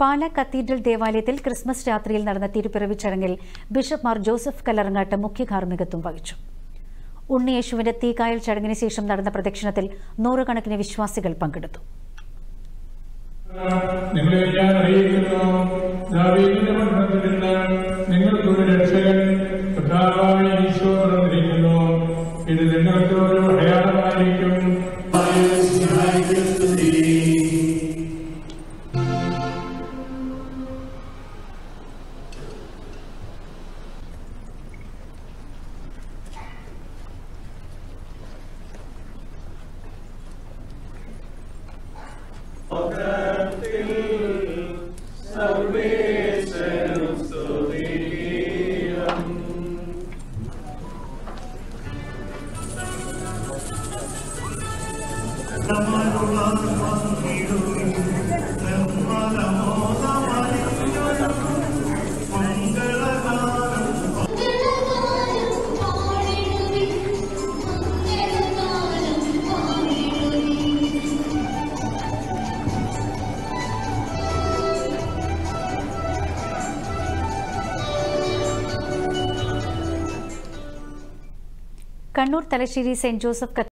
പാല cathedral ദേവാലയത്തിൽ Christmas രാത്രിയിൽ നടന്ന തിരുപ്പിറവി ചടങ്ങിൽ ബിഷപ്പ് മാർ ജോസഫ് കല്ലറങ്ങാട്ട് മുഖ്യ കാർമ്മികത്വം വഹിച്ചു. ഉണ്ണിയേശുവിന്റെ തീക്കായൽ ചടങ്ങിന് ശേഷം നടന്ന പ്രദക്ഷിണത്തിൽ നൂറുകണക്കിന് വിശ്വാസികൾ പങ്കെടുത്തു. Kannur Thalassery saint Joseph